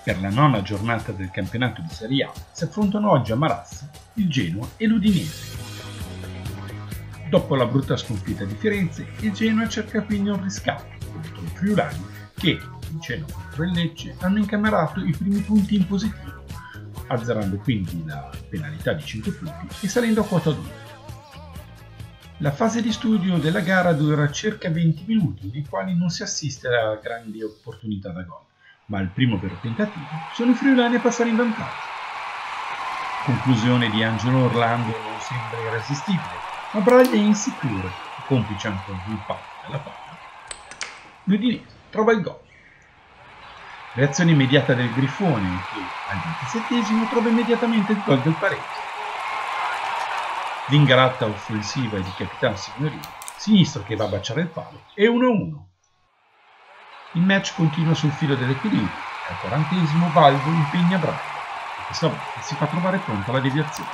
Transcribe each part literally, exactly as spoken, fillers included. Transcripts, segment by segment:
Per la nona giornata del campionato di Serie A si affrontano oggi a Marassi il Genoa e l'Udinese. Dopo la brutta sconfitta di Firenze, il Genoa cerca quindi un riscatto contro i friulani che, vincendo contro il Lecce, hanno incamerato i primi punti in positivo, azzerando quindi la penalità di cinque punti e salendo a quota due. La fase di studio della gara dura circa venti minuti, nei quali non si assiste a grandi opportunità da gol, ma al primo vero tentativo sono i friulani a passare in vantaggio. Conclusione di Angelo Orlando non sembra irresistibile, ma Braglia è insicuro, complice anche il palco della palla. L'Udinese trova il gol. Reazione immediata del Grifone che al ventisettesimo trova immediatamente il gol del pareggio. L'ingrata offensiva di Capitan Signorini, sinistro che va a baciare il palo, e uno a uno. Il match continua sul filo dell'equilibrio e al quarantesimo Baldo impegna Braglia, e questa volta si fa trovare pronta la deviazione.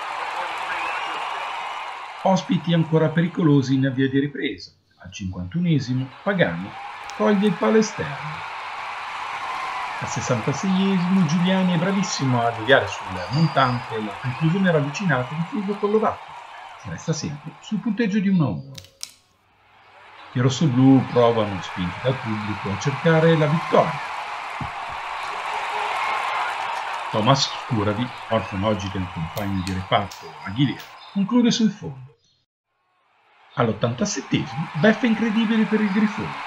Ospiti ancora pericolosi in avvio di ripresa. Al cinquantunesimo Pagano coglie il palo esterno. Al sessantaseiesimo Giuliani è bravissimo a deviare sul montante e la conclusione ravvicinata di Fulvio Collovati. Si resta sempre sul punteggio di uno a uno. I rossoblù provano, spinti dal pubblico, a cercare la vittoria. Thomas Scuravi, orfano oggi del compagno di reparto Aguilera, conclude sul fondo. All'ottantasettesimo beffa incredibile per il Grifone.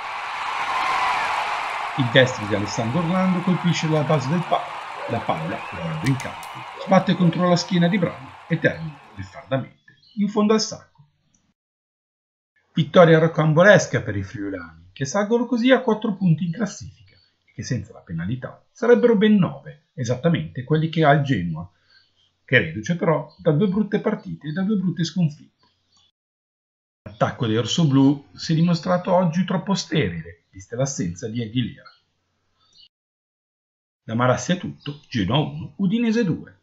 Il destro di Alessandro Orlando colpisce la base del palo. La palla, tornando in campo, sbatte contro la schiena di Braglia e termina beffardamente in fondo al sacco. Vittoria rocambolesca per i friulani, che salgono così a quattro punti in classifica e che senza la penalità sarebbero ben nove, esattamente quelli che ha il Genoa, che reduce però da due brutte partite e da due brutte sconfitte. L'attacco dei rossoblù si è dimostrato oggi troppo sterile, vista l'assenza di Aguilera. Da Marassi è tutto, Genoa uno, Udinese due.